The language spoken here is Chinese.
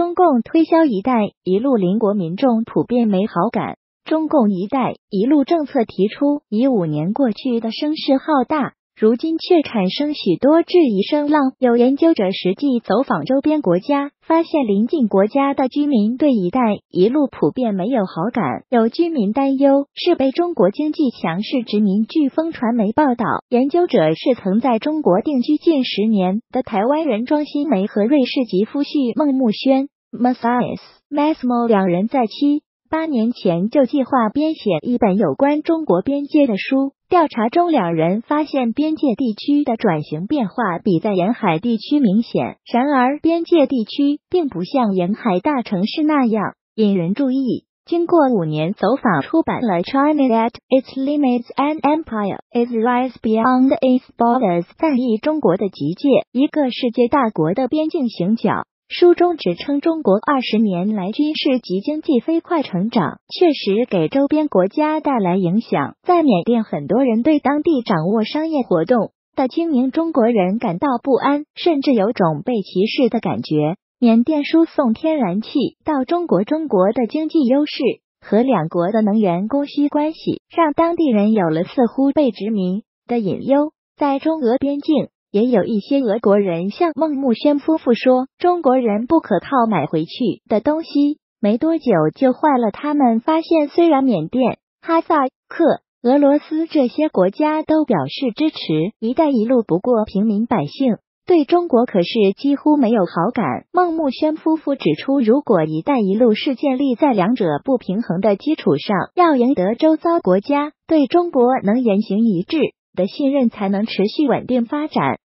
中共推销“一带一路”，邻国民众普遍没好感。中共“一带一路”政策提出已5年过去的声势浩大，如今却产生许多质疑声浪。有研究者实际走访周边国家，发现邻近国家的居民对“一带一路”普遍没有好感。有居民担忧是被中国经济强势殖民。据风传媒报道，研究者是曾在中国定居近10年的台湾人庄新梅和瑞士籍夫婿孟木轩 Matthias 两人在7-8年前就计划编写一本有关中国边界的书。调查中，两人发现边界地区的转型变化比在沿海地区明显。然而，边界地区并不像沿海大城市那样引人注意。经过5年走访，出版了《China at its Limits and Empire: Its Rise Beyond Its Borders》，翻译中国的极界，一个世界大国的边境行脚。书中指称中国20年来军事及经济飞快成长，确实给周边国家带来影响。在缅甸，很多人对当地掌握商业活动的精明中国人感到不安，甚至有种被歧视的感觉。缅甸输送天然气到中国的经济优势和两国的能源供需关系，让当地人有了似乎被殖民的隐忧。在中俄边境，也有一些俄国人向孟木轩夫妇说，中国人不可靠买回去的东西没多久就坏了。他们发现，虽然缅甸、哈萨克、俄罗斯这些国家都表示支持“一带一路”，不过平民百姓对中国可是几乎没有好感。孟木轩夫妇指出，如果“一带一路”是建立在两者不平衡的基础上，要赢得周遭国家对中国能言行一致的信任，才能持续稳定发展。